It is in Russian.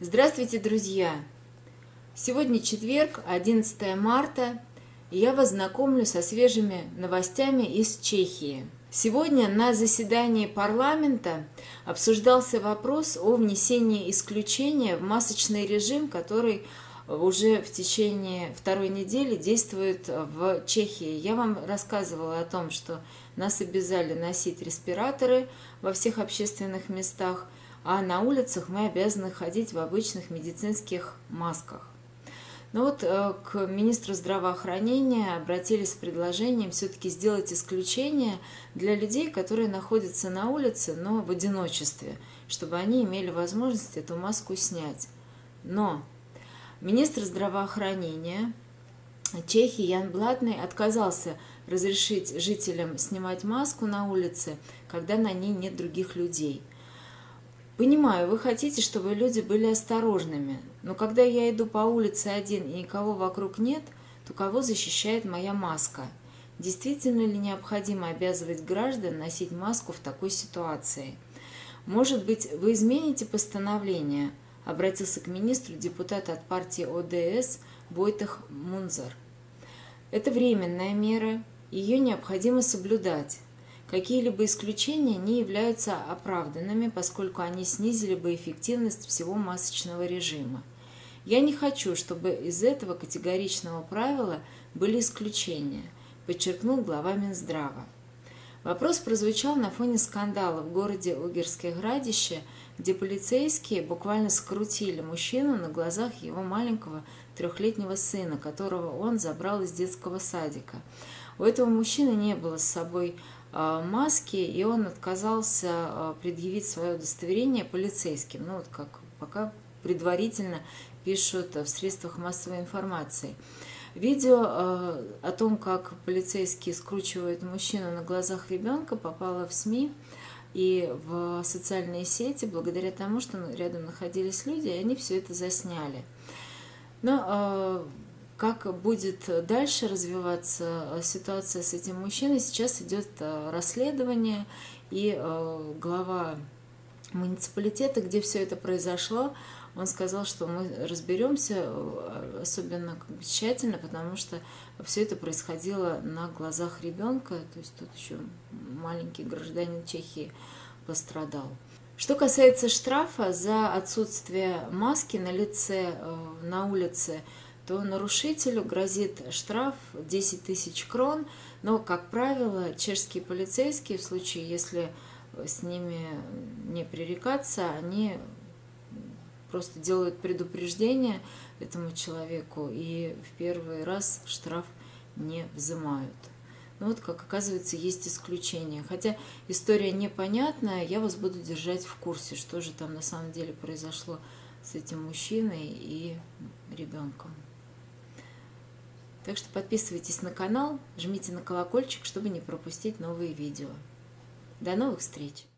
Здравствуйте, друзья! Сегодня четверг, 11 марта, и я вас знакомлю со свежими новостями из Чехии. Сегодня на заседании парламента обсуждался вопрос о внесении исключения в масочный режим, который уже в течение второй недели действует в Чехии. Я вам рассказывала о том, что нас обязали носить респираторы во всех общественных местах, а на улицах мы обязаны ходить в обычных медицинских масках. Но вот к министру здравоохранения обратились с предложением все-таки сделать исключение для людей, которые находятся на улице, но в одиночестве, чтобы они имели возможность эту маску снять. Но министр здравоохранения Чехии Ян Блатный отказался разрешить жителям снимать маску на улице, когда на ней нет других людей. Понимаю, вы хотите, чтобы люди были осторожными, но когда я иду по улице один и никого вокруг нет, то кого защищает моя маска? Действительно ли необходимо обязывать граждан носить маску в такой ситуации? Может быть, вы измените постановление? Обратился к министру депутат от партии ОДС Войтех Мунзар. Это временная мера, ее необходимо соблюдать. Какие-либо исключения не являются оправданными, поскольку они снизили бы эффективность всего масочного режима. Я не хочу, чтобы из этого категоричного правила были исключения, подчеркнул глава Минздрава. Вопрос прозвучал на фоне скандала в городе Огерское Градище, где полицейские буквально скрутили мужчину на глазах его маленького 3-летнего сына, которого он забрал из детского садика. У этого мужчины не было с собой маски, и он отказался предъявить свое удостоверение полицейским. Ну вот как пока предварительно пишут в средствах массовой информации. Видео о том, как полицейские скручивают мужчину на глазах ребенка, попало в СМИ и в социальные сети, благодаря тому, что рядом находились люди, и они все это засняли. Но как будет дальше развиваться ситуация с этим мужчиной, сейчас идет расследование, и глава муниципалитета, где все это произошло, он сказал, что мы разберемся особенно тщательно, потому что все это происходило на глазах ребенка, то есть тут еще маленький гражданин Чехии пострадал. Что касается штрафа за отсутствие маски на лице на улице, то нарушителю грозит штраф 10 тысяч крон, но, как правило, чешские полицейские, в случае, если с ними не пререкаться, они просто делают предупреждение этому человеку и в первый раз штраф не взимают. Но вот, как оказывается, есть исключения. Хотя история непонятная, я вас буду держать в курсе, что же там на самом деле произошло с этим мужчиной и ребенком. Так что подписывайтесь на канал, жмите на колокольчик, чтобы не пропустить новые видео. До новых встреч!